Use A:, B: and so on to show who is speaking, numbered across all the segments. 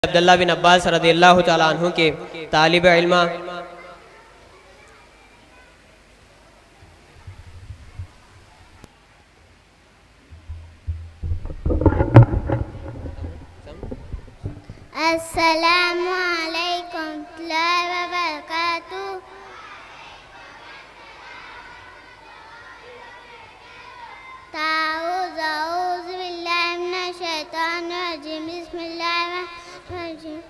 A: अब्दुल्लाह बिन अब्बास रज़ियल्लाहु तआला अन्हु के तालिब इल्म
B: अस्सलामु अलैकुम व बरकातुहू। औज़ु बिल्लाहि मिनश शैतानिर रजीम, बिस्मिल्लाहिर्रहमानिर्रहीम।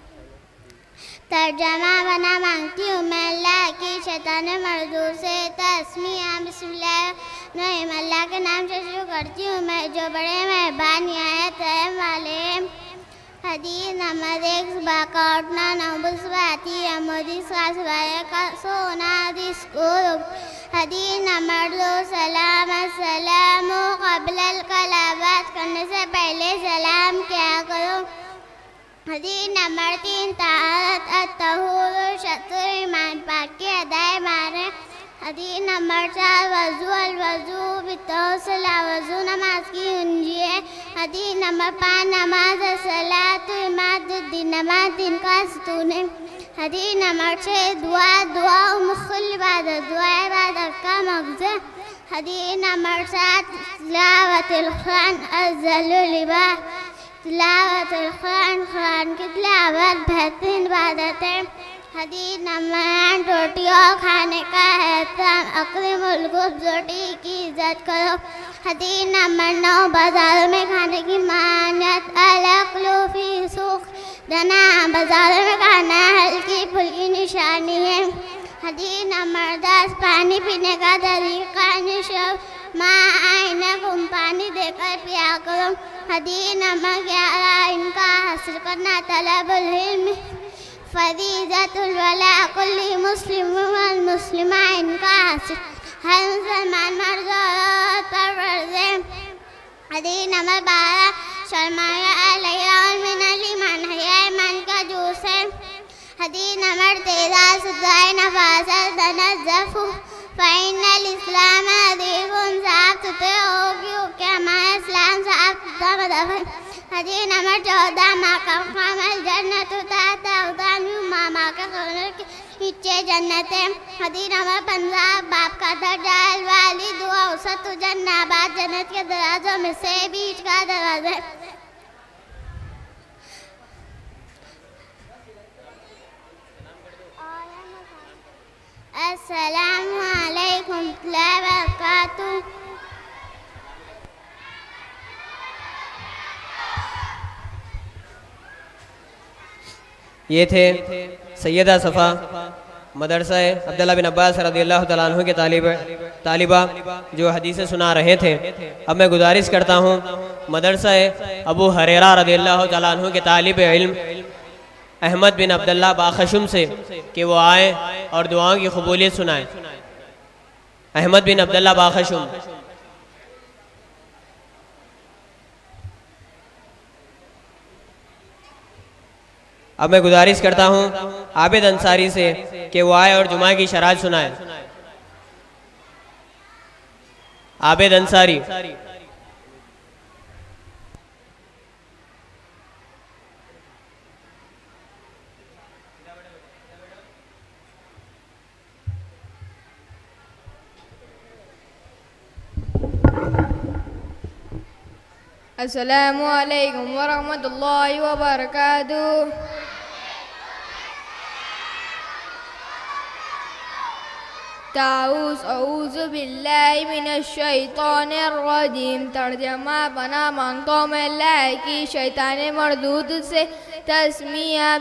B: तर्जमा बना मांगती हूँ मैं अल्लाह की शैतान मरदूद से तस्मीया। बिस्मिल्लाहिर्रहमानिर्रहीम, अल्लाह के नाम से शुरू करती हूँ मैं जो बड़े मेहरबान निहायत रहम वाले। हदीस नंबर 1 बाका उठना नंबर आती है मोदी का सोना दिस्कुर। हदीस नंबर 2 सलाम सलामो क़ब्ल कलाम, बात करने से पहले सलाम क्या करो। हदीस नंबर 3 ताहरत अत्तहूर शत्रु ईमान पाक की अदाए मारे। हदीस नंबर 4 वज़ू अल वज़ू बितौसला, वज़ू नमाज की गुंजिए। हदीस नंबर 5 नमाज सलात इमादुद्दीन, नमाज दिन का सुतून है। हदीस नंबर 6 दुआ मुख्ल इबादत, दुआ इबादत का मकसद। हदीस नंबर 7 तिलावतुल कुरान अफ़ज़लुल इबादत, तिलावतुल कुरान, कुरान की तिलावत बेहतरीन इबादत है। हदीस नंबर 8 रोटी और खाने का एहतराम, अक़रिमुल ग़ुब्ज़, रोटी की इज़्ज़त करो। हदीस नंबर 9 बाज़ारों में खाने की मान्यत, अल-अक्लु फ़ी सूक़, जना बाज़ारों में खाना हल्की फुल्की निशानी है। हदीस नंबर 10 पानी पीने का तरीक़ा, निशब माँ आईना गुम, पानी देकर पिया करो। हदीस नंबर 11 इनका हासिल करना, तलबुल इल्म फ़रीज़तुल अला कुल्ली मुस्लिम वल मुस्लिमा, इनका हासिल हर मुसलमान मर्द और औरत पर फर्ज़ है। हदीस नंबर 12 शर्माया अलैया मिनल ईमान, हया ईमान का जूस है। हदीस नंबर 13 सुद्राए नफासत तनज़्ज़फ़ु फ़इन्नल इस्लाम अदीबुन, साफ सुथरे हो क्योंकि हमारा इस्लाम साफ सुथरा मज़हब है। हदीस नंबर 14 माक़ामल जन्नत मामा के कमर के नीचे जन्नत है। हदीस नंबर 15 बाप का दर्जा वाली दुआ औसत जन्नाबाद, जन्नत के दरवाज़ों में से बीच का दरवाज़ा है। अस्सलामु अलैकुम व बरकातुहू।
A: ये थे सैयदा सफ़ा मदरसा अब्दुल्लाह बिन अब्बास रज़ियल्लाहु तआला अन्हु के तालिबा जो हदीसें सुना रहे थे। अब मैं गुजारिश करता हूँ मदरसा अबू हुरैरा रज़ियल्लाहु तआला अन्हु के तालिब इल्म अहमद बिन अब्दुल्लाह बाखशुम से कि वो आए और दुआओं की कबूलियत सुनाएं। अहमद बिन अब्दुल्लाह बाखशुम। अब मैं गुजारिश करता हूँ आबिद अंसारी से कि वो आए और जुमा की शरात सुनाए। आबिद अंसारी।
C: अस्सलामु अलैकुम व रहमतुल्लाहि व बरकातुहू। औज़ु बिल्लाहि मिनश शैतानिर रजीम, तर्जमा पना मांगता हूँ मैं अल्लाह की शैतान मरदूद से। तस्मीया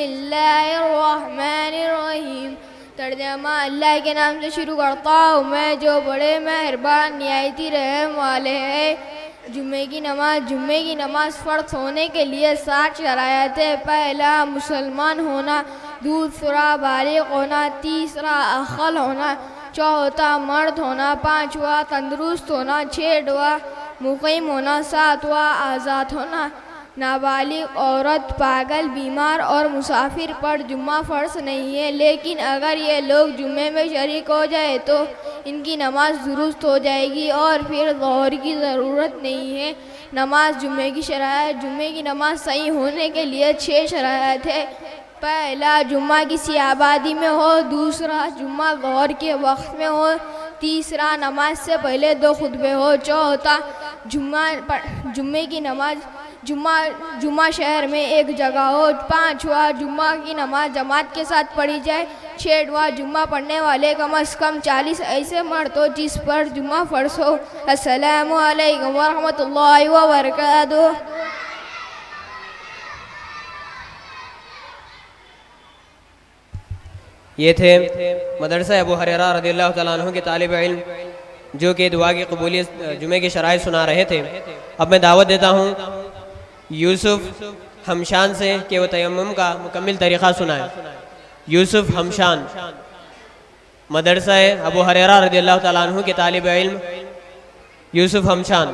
C: बिस्मिल्लाहिर्रहमानिर्रहीम, तर्जमा अल्लाह के नाम से शुरू करता हूँ मैं जो बड़े मेहरबान निहायती रहम वाले हैं। जुम्मे की नमाज फ़र्ज़ होने के लिए 7 शराइत है। पहला मुसलमान होना, दूसरा बालिग़ होना, तीसरा अक़ल होना, चौथा मर्द होना, पाँचवा तंदुरुस्त होना, छठवा मुक़ीम होना, सातवां आज़ाद होना, नाबालिग औरत, पागल, बीमार और मुसाफिर पर जुम्मा फ़र्ज नहीं है, लेकिन अगर ये लोग जुम्मे में शरीक हो जाए तो इनकी नमाज दुरुस्त हो जाएगी और फिर ज़ोहर की ज़रूरत नहीं है। नमाज जुम्मे की शराइत। जुम्मे की नमाज सही होने के लिए 6 शराइत है। पहला, जुम्मा किसी आबादी में हो। दूसरा, जुम्मा ज़ोहर के वक्त में हो। तीसरा, नमाज से पहले 2 खुतबे हो। चौथा, जुम्मे की नमाज जुम्मा शहर में एक जगह हो। 5वां, जुम्मा की नमाज जमात के साथ पढ़ी जाए। 6वां, जुम्मा पढ़ने वाले कम अज़ कम 40 ऐसे मर्द हो जिस पर जुम्मा फ़र्ज़ हो। अस्सलामु अलैकुम व रहमतुल्लाहि व बरकातुहू।
A: ये थे मदरसा अबू हुरैरा रज़ियल्लाहु तआला अन्हु के तालिब इल्म जो कि दुआ की कबूलियत जुमे की शराइत सुना रहे थे। अब मैं दावत देता हूँ यूसुफ हमशान से कि वो तयम्मुम का मुकम्मिल तरीक़ा सुनाए। यूसुफ हमशान, मदरसा अबू हुरैरा रज़ियल्लाहु तआला अन्हु के तालिब इल्म यूसुफ हमशान।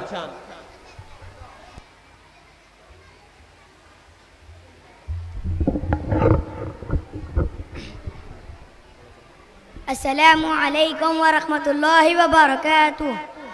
D: अस्सलामु अलैकुम व रहमतुल्लाहि व बरकातुहू।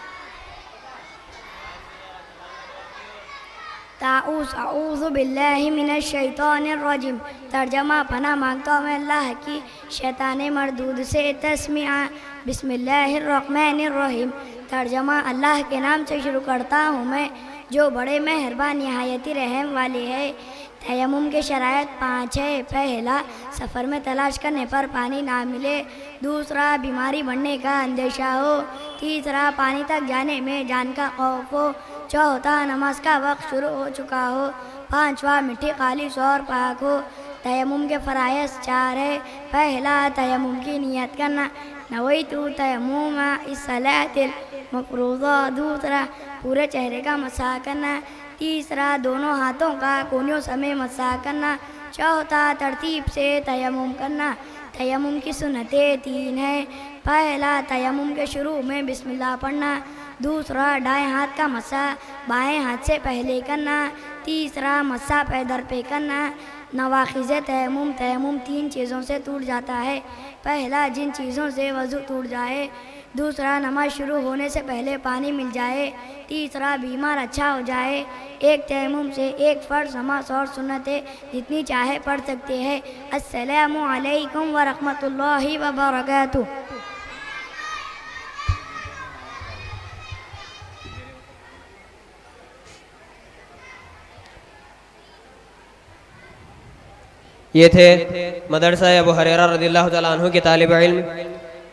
D: अऊज़ु बिल्लाहि मिनश शैतानिर रजीम। तर्जमा, पनाह मांगता हूँ मैं अल्लाह की शैतान मरदूद से। तस्मीआ, बिस्मिल्लाहिर रहमानिर रहीम। तर्जमा, अल्लाह के नाम से शुरू करता हूँ मैं जो बड़े मेहरबान निहायती रहम वाले है। तयम्मुम के शराइत 5 है। पहला, सफ़र में तलाश करने पर पानी ना मिले। दूसरा, बीमारी बढ़ने का अंदेशा हो। तीसरा, पानी तक जाने में जान का खौफ हो। चौथा, नमाज का वक्त शुरू हो चुका हो। 5वां, मिट्टी खालिस और पाक हो। तयम्मुम के फ़राइज़ 4 है। पहला, तयम्मुम की नियत करना, नवैतु तयम्मुम इस्सलातिल मफ़रूज़ा। दूसरा, पूरे चेहरे का मसा करना। तीसरा, दोनों हाथों का कोनियों समेत मसा करना। चौथा, तरतीब से तयम्मुम करना। तयम्मुम की सुन्नतें 3 है। पहला, तयम्मुम के शुरू में बिस्मिल्लाह पढ़ना। दूसरा, दाएं हाथ का मसा बाएं हाथ से पहले करना। तीसरा, मसा पैदर पे करना। नवाक़िज़ तयम्मुम। तयम्मुम 3 चीज़ों से टूट जाता है। पहला, जिन चीज़ों से वज़ू टूट जाए। दूसरा, नमाज शुरू होने से पहले पानी मिल जाए। तीसरा, बीमार अच्छा हो जाए। एक तयम्मुम से एक फ़र्ज़ नमाज और सुन्नतें जितनी चाहे पढ़ सकते हैं। अस्सलामु अलैकुम व रहमतुल्लाहि व बरकातुहू।
A: ये थे मदरसा अबू हुरैरा रज़ियल्लाहु तआला अन्हु के तालिब इल्म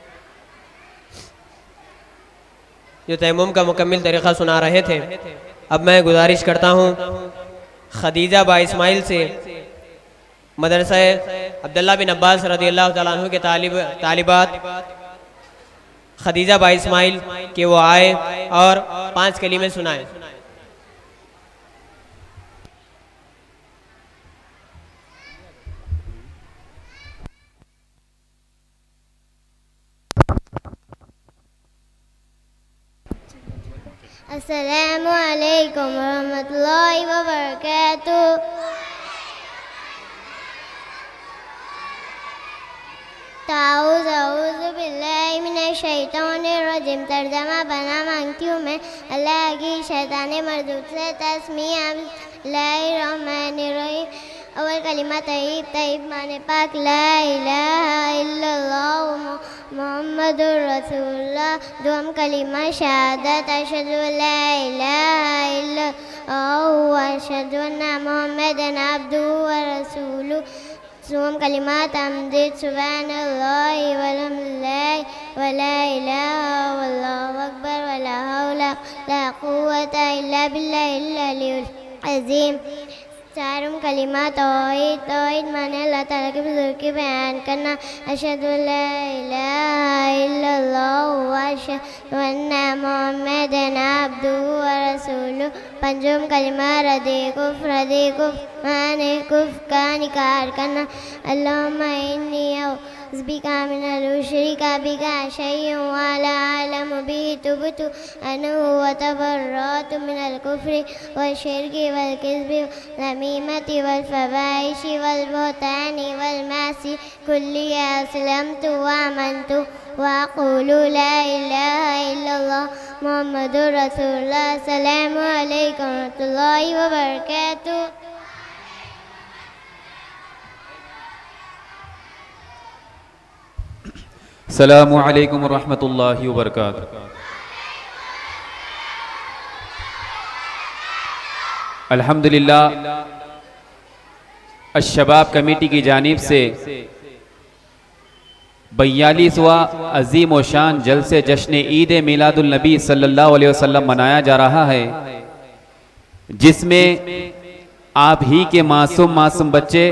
A: जो तयम्मुम का मुकम्मिल तरीक़ा सुना रहे थे। अब मैं गुजारिश करता हूँ खदीजा बा इस्माइल से, मदरसा अब्दुल्ला बिन अब्बास रज़ियल्लाहु तआला अन्हु के तालिबात खदीजा बा इस्माइल कि वो आए और 5 कलीमे सुनाए।
B: अस्सलामु अलैकुम रहमतुल्लाहि व बरकातुहू। अऊज़ु बिल्लाहि मिनश शैतानिर रजीम। तर्जमा, पनाह मांगती हूँ मैं अल्लाह की शैतान मरदूद से। तस्मीआ, बिस्मिल्लाहिर्रहमानिर्रहीम। अव्वल कलिमा तय्यब। तय्यब माने पाक। ला इलाहा इल्लल्लाह मुहम्मदुर रसूलुल्लाह। दुआम कलिमा शहादत। अशहदु अल्ला इलाहा इल्लल्लाह व अशहदु अन्ना मुहम्मदन अब्दुहु व रसूलुहु। दुआम कलिमा तमजीद। सुब्हानल्लाहि वल्हम्दुलिल्लाहि व ला इलाहा वल्लाहु अकबर व ला हौला ला कुव्वता इल्ला बिल्लाहिल अलियुल अज़ीम। चारों कलिमा तौहीद। तौहीद माने अल्लाह ताला की बुज़ुर्गी बयान करना। अशहदु अल्ला इलाहा इल्लल्लाह व अशहदु अन्ना मुहम्मदन अब्दुहु व रसूलुहु। पंजुम कलिमा रदे कुफ माने कुफ का निकार करना अल्लाहुम्मा इन्नी बिका मिनल उश्रिका बिका शैय्यन वला अलम बिही तुबतु अनहु व तबर्रअतु मिनल कुफ्रि व शिर्की वल किज़्बि वल नमीमति वल फवाहिशि वल बुहतानि वल मासी कुल्ली अस्लमतु व आमनतु व अक़ूलु ला इलाहा इल्लल्लाह मुहम्मदुर रसूलुल्लाह अस्सलामु अलैकुम व रहमतुल्लाहि व बरकातुहू।
E: अस्सलामु अलैकुम रहमतुल्लाहि व बरकातुहू। अल्हम्दुलिल्लाह अश-शबाब कमेटी की जानिब से 42वां अजीम व शान जलसे जश्न ईद मिलादुल नबी सल्लल्लाहु अलैहि वसल्लम मनाया जा रहा है, जिसमें आप ही के मासूम बच्चे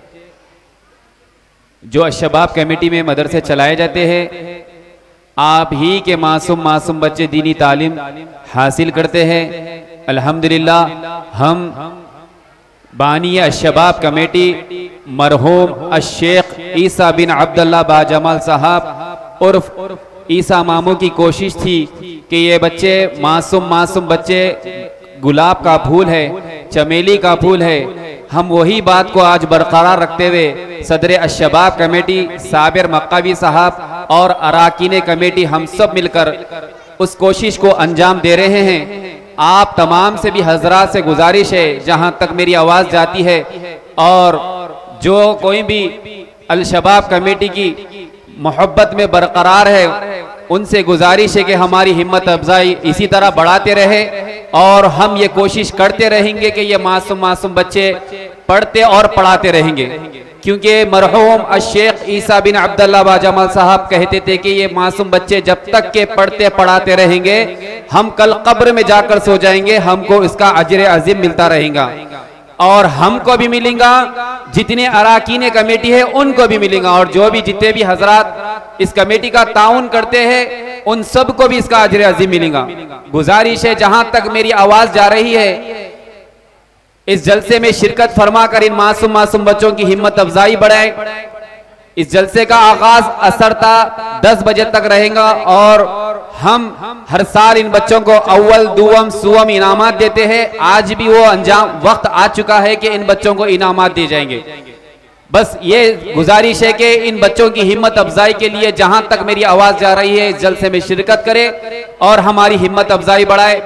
E: जो अश-शबाब कमेटी में मदरसे चलाए जाते हैं, आप ही के मासूम बच्चे दीनी तालीम हासिल करते हैं। अल्हम्दुलिल्लाह हम बानी अश-शबाब कमेटी मरहूम अश-शेख ईसा बिन अब्दुल्लाह बाजमाल साहब उर्फ ईसा मामू की कोशिश थी कि ये बच्चे मासूम बच्चे गुलाब का फूल है, चमेली का फूल है, हम वही बात को आज बरकरार रखते हुए सदर अश-शबाब कमेटी साबिर मक्कावी साहब और अराकीन कमेटी हम सब मिलकर उस कोशिश को अंजाम दे रहे हैं। आप तमाम से भी हजरात से गुजारिश है, जहां तक मेरी आवाज जाती है, और जो कोई भी अल-शबाब कमेटी की मोहब्बत में बरकरार है, उनसे गुजारिश है कि हमारी हिम्मत अफजाई इसी तरह बढ़ाते रहे और हम ये कोशिश करते रहेंगे कि ये मासूम बच्चे पढ़ते और पढ़ाते रहेंगे, क्योंकि मरहूम अश-शेख ईसा बिन अब्दुल्लाह बाजमाल साहब कहते थे कि ये मासूम बच्चे जब तक के पढ़ते पढ़ाते रहेंगे, हम कल कब्र में जाकर सो जाएंगे, हमको इसका अजर अजीम मिलता रहेगा और हमको भी मिलेगा, जितने अराकीन कमेटी है उनको भी मिलेगा, और जो भी जितने भी हजरात इस कमेटी का ताउन करते हैं उन सबको भी इसका अजर अजीम मिलेगा। गुजारिश है, जहां तक मेरी आवाज जा रही है, इस जलसे में शिरकत फरमाकर इन मासूम बच्चों की हिम्मत अफजाई बढ़ाएं। इस जलसे का आगाज असरता 10 बजे तक रहेगा और हम हर साल इन बच्चों को अव्वल दुवम सुवम इनामात देते हैं। आज भी वो अंजाम वक्त आ चुका है कि इन बच्चों को इनामात दिए जाएंगे। बस ये गुजारिश है कि इन बच्चों की हिम्मत अफजाई के लिए जहां तक मेरी आवाज जा रही है, इस जलसे में शिरकत करे और हमारी हिम्मत अफजाई बढ़ाए।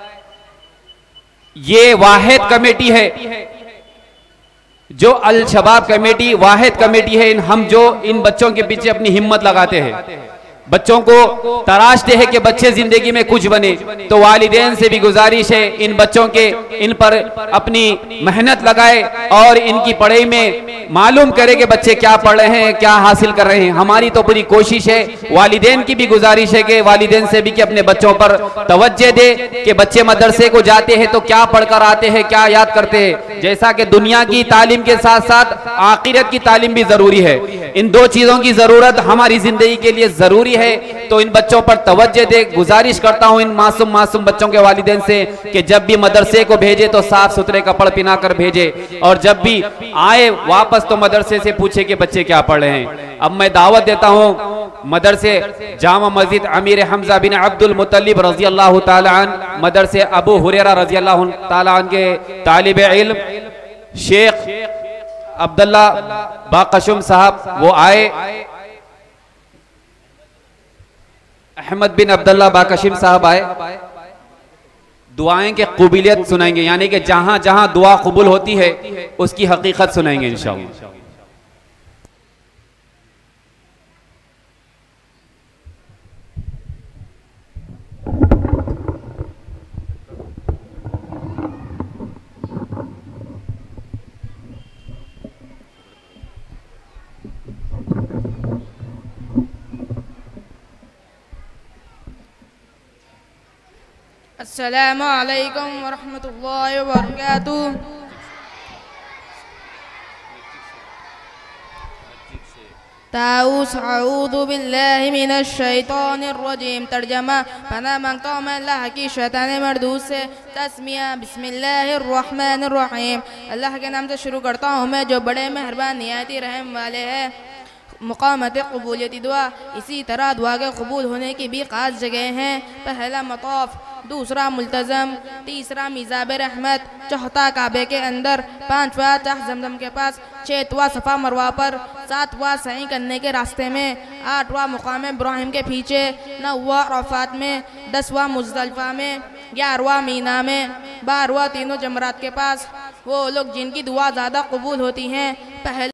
E: ये वाहिद कमेटी है जो अल-शबाब कमेटी वाहिद कमेटी है, हम जो इन बच्चों के पीछे अपनी हिम्मत लगाते हैं, बच्चों को तराशते हैं कि बच्चे जिंदगी में कुछ बने, तो वालिदैन से भी गुजारिश है इन बच्चों के इन पर अपनी मेहनत लगाए और इनकी पढ़ाई में मालूम करे कि बच्चे क्या पढ़ रहे हैं, क्या हासिल कर रहे हैं। हमारी तो पूरी कोशिश है, वालिदैन की भी गुजारिश है कि वालिदैन से भी कि अपने बच्चों पर तवज्जो दे कि बच्चे मदरसे को जाते हैं तो क्या पढ़कर आते हैं, क्या याद करते हैं। जैसा कि दुनिया की तालीम के साथ साथ आखिरत की तालीम भी जरूरी है, इन दो चीजों की जरूरत हमारी जिंदगी के लिए जरूरी है, तो इन बच्चों पर तवज्जो दे। गुजारिश करता हूं इन मासूम बच्चों के वालिदैन से कि जब भी मदरसे को भेजे तो साफ सुथरे कपड़े पहना कर भेजे, और जब भी आए वापस तो मदरसे से पूछे कि बच्चे क्या पढ़ रहे हैं। अब मैं दावत देता हूं मदरसे जामा मस्जिद अमीर हमजा बिन अब्दुल मुत्तलिब रजी अल्लाह ताला अन्हु, मदरसे अबू हुरैरा रजी अल्लाह ताला अन्हु के तालिब इल्म शेख अब्दुल्ला बाकशुम साहब वो आए, अहमद बिन अब्दुल्ला बाकशिम साहब आए, दुआएं के कबूलियत सुनाएंगे, यानी कि जहां जहां दुआ कबूल होती है उसकी हकीकत सुनाएंगे इंशाअल्लाह।
C: अस्सलामु अलैकुम वरहमतुल्लाहि वबरकातुहू। ताऊस अऊज़ु बिल्लाहि मिनश शैतानिर रजीम। तर्जमा पनाह मांगता हूँ मैं अल्लाह की शैतान मरदूद से। तस्मिया बिस्मिल्लाहिर रहमानिर रहीम। अल्लाह के नाम से शुरू करता हूँ मैं जो बड़े मेहरबान निहायती रहम वाले हैं। मुकामत कबूलियती दुआ, इसी तरह दुआ के कबूल होने की भी ख़ास जगह हैं। पहला मताफ़, दूसरा मुल्तज़म, तीसरा मिज़ाब रहमत, चौथा काबे के अंदर, पाँचवा चाह जमजम के पास, छठवां सफ़ा मरवा पर, सातवां सही करने के रास्ते में, आठवां मुकाम इब्राहिम के पीछे, नौवां अरफ़ात में, 10वां मुज़दलिफ़ा में, 11वां मीना में, 12वां तीनों जमरात के पास। वो लोग जिनकी दुआ ज़्यादा कबूल होती हैं। पहले